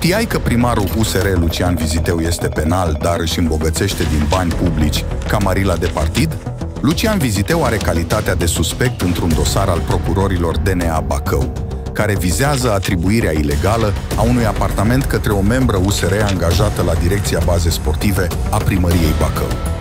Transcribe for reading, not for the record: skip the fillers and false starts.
Știai că primarul USR Lucian Viziteu este penal, dar își îmbogățește din bani publici ca Marila de partid? Lucian Viziteu are calitatea de suspect într-un dosar al procurorilor DNA Bacău, care vizează atribuirea ilegală a unui apartament către o membră USR angajată la Direcția Baze Sportive a Primăriei Bacău.